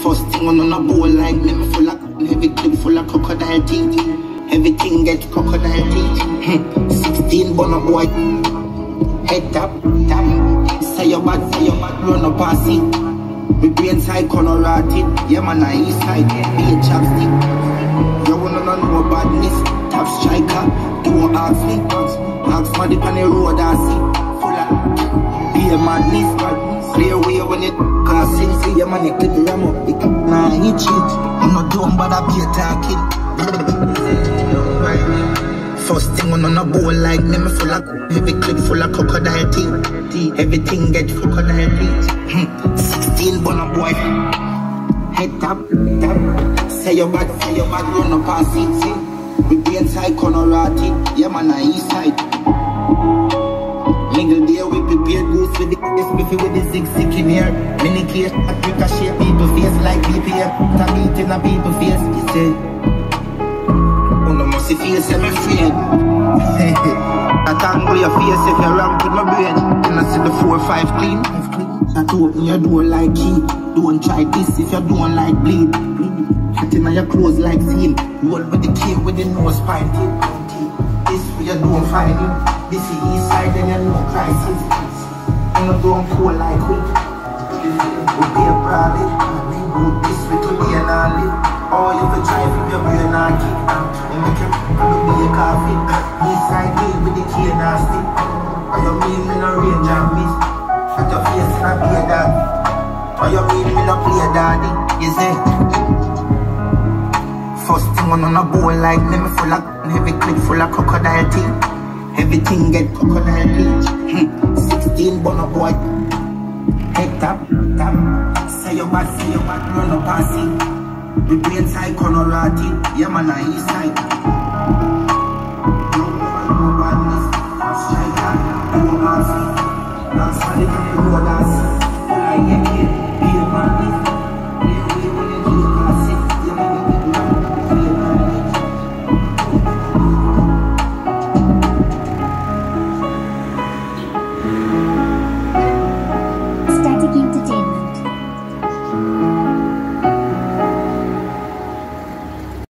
First thing on a bowl like me full of heavy clip full of crocodile teeth. Everything get crocodile teeth. 16 bono boy. Head tap, tap. Say your bad, run up past it. My brain side corner rotted. Yeah man, I east side, be a chapstick. You wanna know badness, top striker. Don't ask me, ask for the on the road I see. Full of be a madness, clear way when it passing. See your man, you clip the ram up, it nah, he cheat. I'm not dumb, but I be attacking. First thing on a bowl like me full of heavy clip full of crocodile teeth. Everything get crocodile teeth. 16 bono boy. Head tap, tap. Say your bad, run up past it. See, we be inside corner rotted. Yeah man, I east side. Mingle there we prepare goose with the SBF with the zig in here. Many case, Africa shape people face like BPM. Tap it in a people face, he said. If you say me afraid, I can't go your face if you ramp with my brain. And I see the 4 or 5 clean. I to open your door like key. Don't try this if you don't like bleed. Hot in your clothes like seal. Roll with the key with the nose pint. This way you don't find it. This is east side and you know crisis. I'm not going cool like we. We'll be a problem. We do this with today and I live. Or you can try from your brain and kick. Make you be a coffee. East side me with the key and stick. Or you mean me no range and miss. At your face and I be a dad. Or you mean me no play a daddy. You say first thing on a bowl like me full of heavy clip full of crocodile teeth. Everything get crocodile teeth. 16 bono boy. Head tap, tap. Say your bad, run up past it. The brain side corner rotted. Yeah man, I east side. No badness, striker, no mercy. That's why they can do all that.